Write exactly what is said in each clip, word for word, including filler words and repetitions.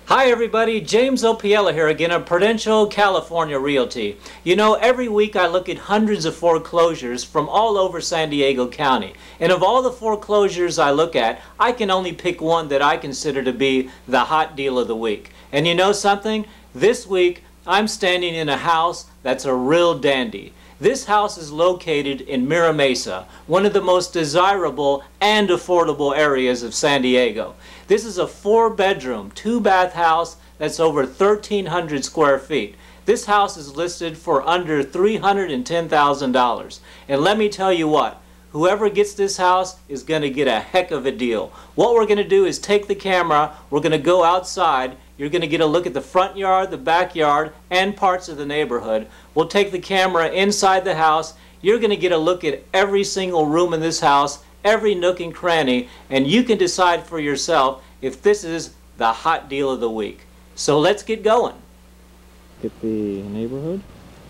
Hi everybody, James Opiella here again at Prudential California Realty. You know, every week I look at hundreds of foreclosures from all over San Diego County. And of all the foreclosures I look at, I can only pick one that I consider to be the hot deal of the week. And you know something? This week I'm standing in a house that's a real dandy. This house is located in Mira Mesa, one of the most desirable and affordable areas of San Diego. This is a four-bedroom, two-bath house that's over thirteen hundred square feet. This house is listed for under three hundred ten thousand dollars. And let me tell you what, whoever gets this house is going to get a heck of a deal. What we're going to do is take the camera, we're going to go outside, you're going to get a look at the front yard, the backyard, and parts of the neighborhood. We'll take the camera inside the house, you're going to get a look at every single room in this house, every nook and cranny, and you can decide for yourself if this is the hot deal of the week. So let's get going. Get the neighborhood.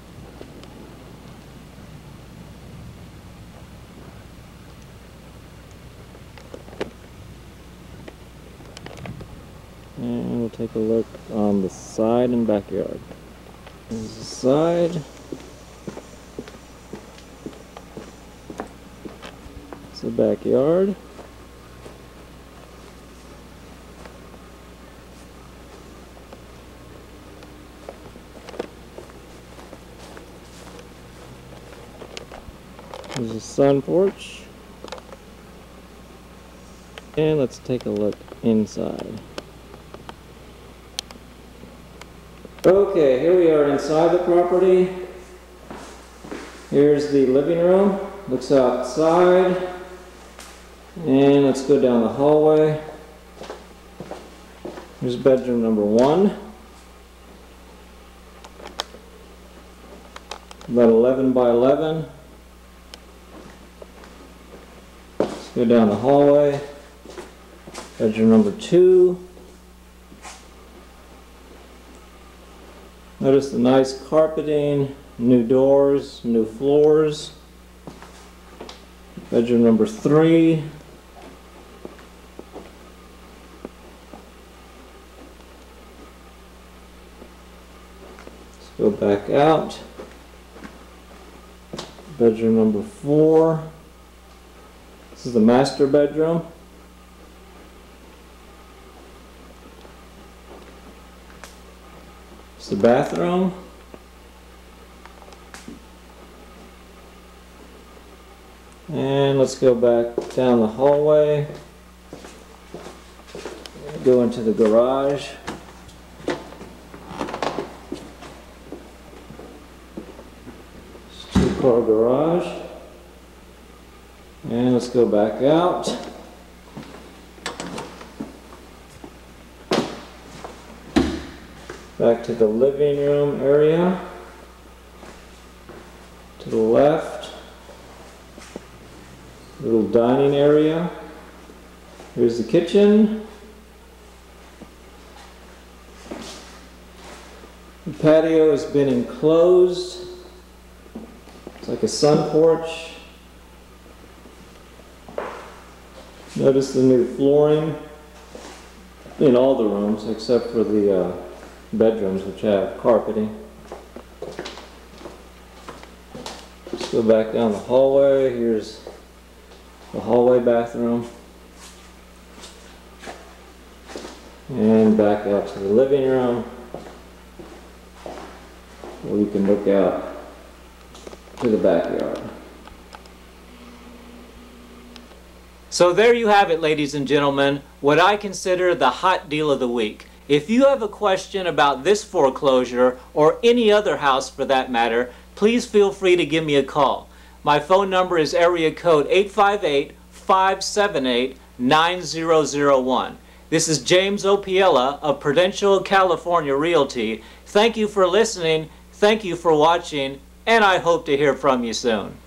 And we'll take a look on the side and backyard. There's the side. It's the backyard. There's a sun porch. And let's take a look inside. Okay, here we are inside the property. Here's the living room. Looks outside. And let's go down the hallway. Here's bedroom number one. About eleven by eleven. Let's go down the hallway. Bedroom number two. Notice the nice carpeting, new doors, new floors. Bedroom number three. Let's go back out. Bedroom number four. This is the master bedroom. The bathroom. And let's go back down the hallway. Go into the garage. It's a two-car garage. And let's go back out. Back to the living room area. To the left. Little dining area. Here's the kitchen. The patio has been enclosed. It's like a sun porch. Notice the new flooring in all the rooms except for the uh, bedrooms, which have carpeting. Let's go back down the hallway. Here's the hallway bathroom. And back out to the living room, where you can look out to the backyard. So there you have it, ladies and gentlemen, what I consider the hot deal of the week. If you have a question about this foreclosure, or any other house for that matter, please feel free to give me a call. My phone number is area code eight five eight, five seven eight, nine zero zero one. This is James Opiella of Prudential California Realty. Thank you for listening, thank you for watching, and I hope to hear from you soon.